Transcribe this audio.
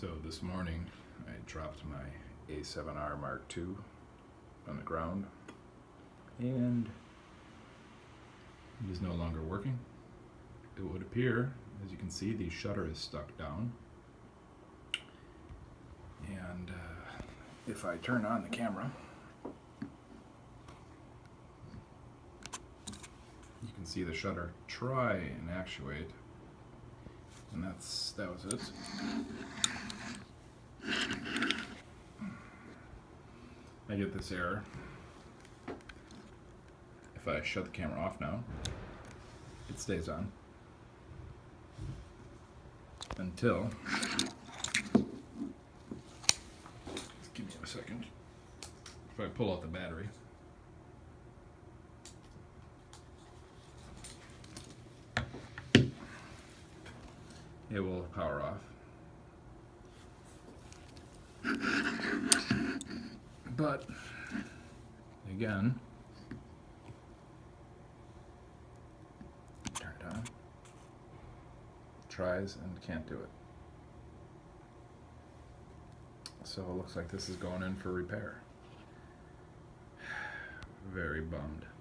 So this morning I dropped my A7R Mark II on the ground and it is no longer working. It would appear, as you can see, the shutter is stuck down, and if I turn on the camera, you can see the shutter try and actuate, and that was it. I get this error. If I shut the camera off now, it stays on until, just give me a second, if I pull out the battery, it will power off. But again, turn it on, tries and can't do it. So it looks like this is going in for repair. Very bummed.